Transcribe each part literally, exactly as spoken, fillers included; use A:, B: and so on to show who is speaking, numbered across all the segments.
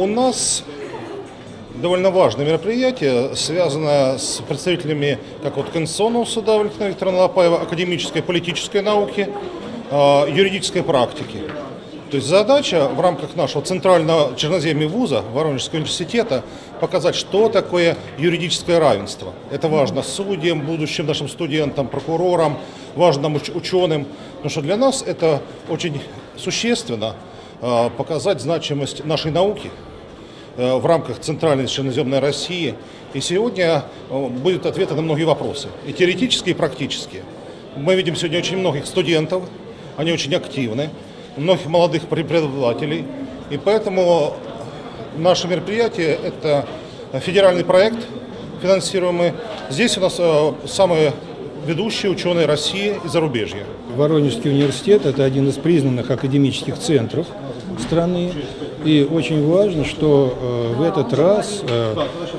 A: У нас довольно важное мероприятие, связанное с представителями как вот Конституционного суда Валентина Викторовны Лапаева, академической политической науки, юридической практики. То есть задача в рамках нашего центрального черноземья вуза Воронежского университета показать, что такое юридическое равенство. Это важно судьям, будущим нашим студентам, прокурорам, важно ученым, потому что для нас это очень существенно показать значимость нашей науки в рамках центральной черноземной России. И сегодня будут ответы на многие вопросы, и теоретические, и практические. Мы видим сегодня очень многих студентов, они очень активны, многих молодых преподавателей. И поэтому наше мероприятие – это федеральный проект, финансируемый. Здесь у нас самые ведущие ученые России и зарубежья.
B: Воронежский университет – это один из признанных академических центров страны. И очень важно, что э, в этот раз э,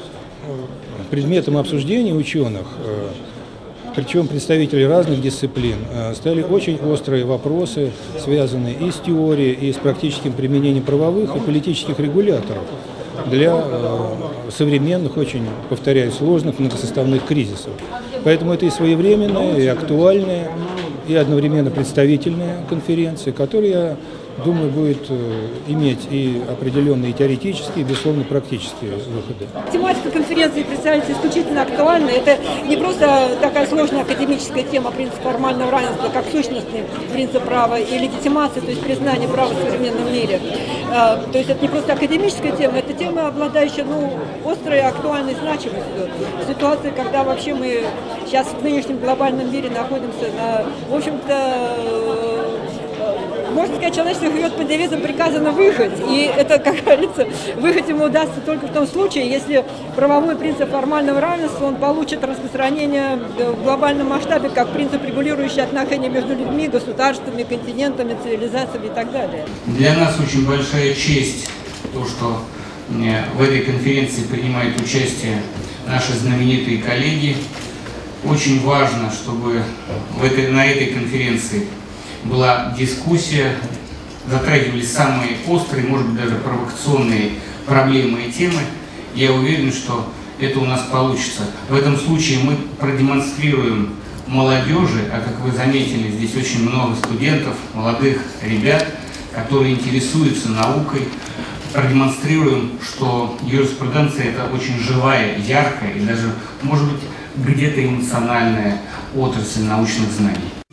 B: предметом обсуждения ученых, э, причем представителей разных дисциплин, э, стали очень острые вопросы, связанные и с теорией, и с практическим применением правовых и политических регуляторов для э, современных, очень, повторяю, сложных многосоставных кризисов. Поэтому это и своевременная, и актуальная, и одновременно представительная конференция, которая, я думаю, будет иметь и определенные теоретические, и, безусловно, практические выходы.
C: Тематика конференции представляется исключительно актуальной. Это не просто такая сложная академическая тема принципа формального равенства, как сущностный принцип права, и легитимация, то есть признание права в современном мире. То есть это не просто академическая тема, это тема, обладающая ну, острой актуальной значимостью. В ситуации, когда вообще мы сейчас в нынешнем глобальном мире находимся на, в общем-то, можно сказать, человечество живет под девизом «приказано выход». И это, как говорится, выход ему удастся только в том случае, если правовой принцип формального равенства он получит распространение в глобальном масштабе как принцип, регулирующий отношения между людьми, государствами, континентами, цивилизациями и так далее.
D: Для нас очень большая честь то, что в этой конференции принимают участие наши знаменитые коллеги. Очень важно, чтобы в этой, на этой конференции была дискуссия, затрагивались самые острые, может быть, даже провокационные проблемы и темы. Я уверен, что это у нас получится. В этом случае мы продемонстрируем молодежи, а как вы заметили, здесь очень много студентов, молодых ребят, которые интересуются наукой, продемонстрируем, что юриспруденция – это очень живая, яркая и даже, может быть, где-то эмоциональная отрасль научных знаний.